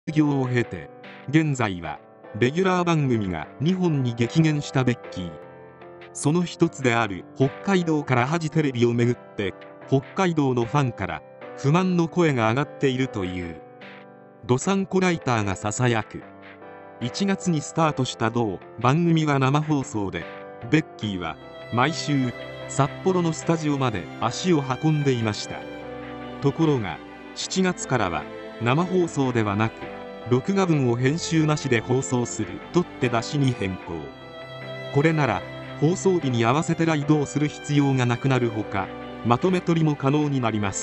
業を経て、現在はレギュラー番組が2本に激減したベッキー。その一つである北海道からフジテレビをめぐって、北海道のファンから不満の声が上がっているという。どさんこライターがささやく。1月にスタートした同番組は生放送で、ベッキーは毎週札幌のスタジオまで足を運んでいました。ところが7月からは生放送ではなく、録画分を編集なしで放送するとって出しに変更。これなら放送日に合わせてライドをする必要がなくなるほか、まとめ撮りも可能になります。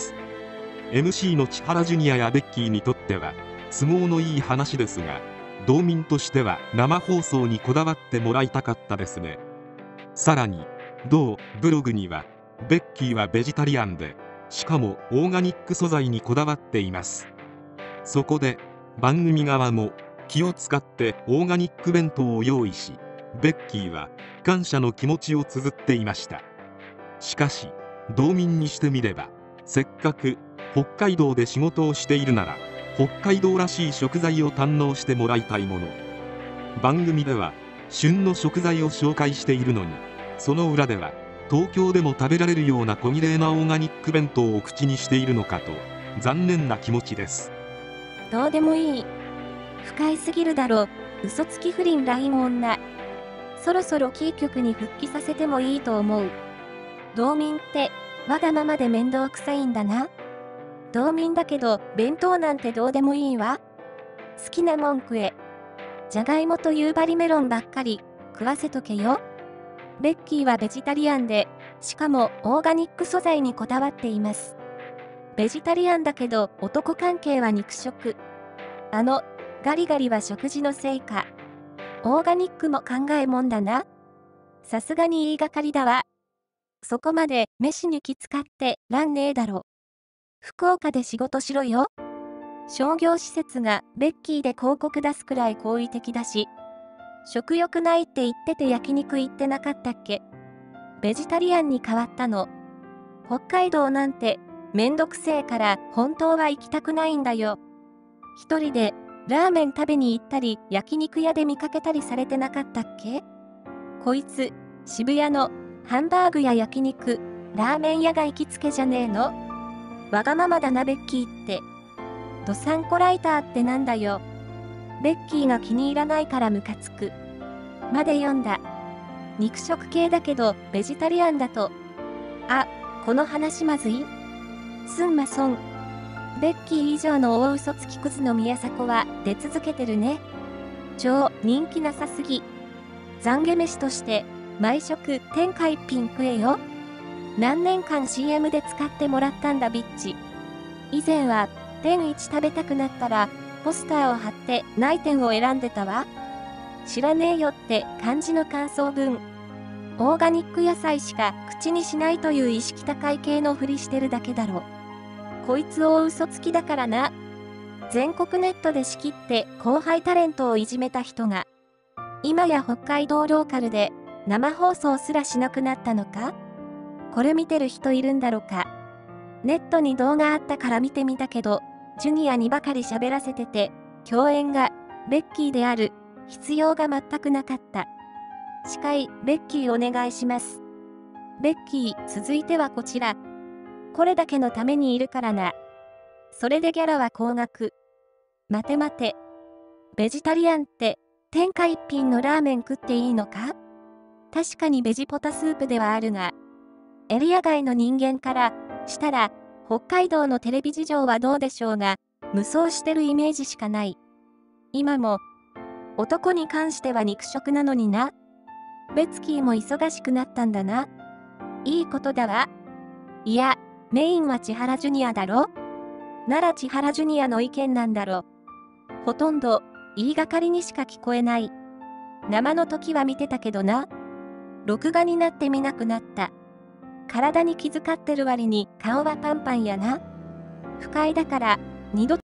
MC の千原ジュニアやベッキーにとっては都合のいい話ですが、道民としては生放送にこだわってもらいたかったですね。さらに同ブログには、ベッキーはベジタリアンで、しかもオーガニック素材にこだわっています。そこで番組側も気を使ってオーガニック弁当を用意し、ベッキーは感謝の気持ちを綴っていました。しかし道民にしてみれば、せっかく北海道で仕事をしているなら北海道らしい食材を堪能してもらいたいもの。番組では旬の食材を紹介しているのに、その裏では東京でも食べられるような小綺麗なオーガニック弁当を口にしているのかと残念な気持ちです。 どうでもいい。不快すぎるだろ。嘘つき不倫 LINE 女。そろそろキー局に復帰させてもいいと思う。道民ってわがままで面倒くさいんだな。道民だけど弁当なんてどうでもいいわ。好きなもん食え。じゃがいもと夕張メロンばっかり食わせとけよ。ベッキーはベジタリアンで、しかもオーガニック素材にこだわっています。ベジタリアンだけど男関係は肉食。ガリガリは食事の成果。オーガニックも考えもんだな。さすがに言いがかりだわ。そこまで飯に気使ってらんねえだろ。福岡で仕事しろよ。商業施設がベッキーで広告出すくらい好意的だし、食欲ないって言ってて焼肉行ってなかったっけ？ベジタリアンに変わったの。北海道なんてめんどくせえから本当は行きたくないんだよ。一人でラーメン食べに行ったり焼肉屋で見かけたりされてなかったっけ？こいつ渋谷のハンバーグや焼肉、ラーメン屋が行きつけじゃねえの？わがままだなベッキーって。どさんこライターってなんだよ。ベッキーが気に入らないからムカつく。まで読んだ。肉食系だけどベジタリアンだと。この話まずい？すんまそん。ベッキー以上の大嘘つきクズの宮迫は出続けてるね。超人気なさすぎ。懺悔飯として毎食天下一品食えよ。何年間 CM で使ってもらったんだビッチ。以前は天一食べたくなったらポスターを貼って内店を選んでたわ。知らねえよって感じの感想文。オーガニック野菜しか口にしないという意識高い系のふりしてるだけだろ。こいつ大嘘つきだからな。全国ネットで仕切って後輩タレントをいじめた人が、今や北海道ローカルで生放送すらしなくなったのか？これ見てる人いるんだろか。ネットに動画あったから見てみたけど、ジュニアにばかり喋らせてて、共演がベッキーである必要が全くなかった。司会、ベッキーお願いします。ベッキー、続いてはこちら。これだけのためにいるからな。それでギャラは高額。待て待て。ベジタリアンって天下一品のラーメン食っていいのか？確かにベジポタスープではあるが、エリア外の人間からしたら北海道のテレビ事情はどうでしょうが、無双してるイメージしかない。今も男に関しては肉食なのにな。ベッキーも忙しくなったんだな。いいことだわ。いや、メインは千原ジュニアだろ？なら千原ジュニアの意見なんだろ。ほとんど言いがかりにしか聞こえない。生の時は見てたけどな。録画になって見なくなった。体に気遣ってる割に顔はパンパンやな。不快だから二度と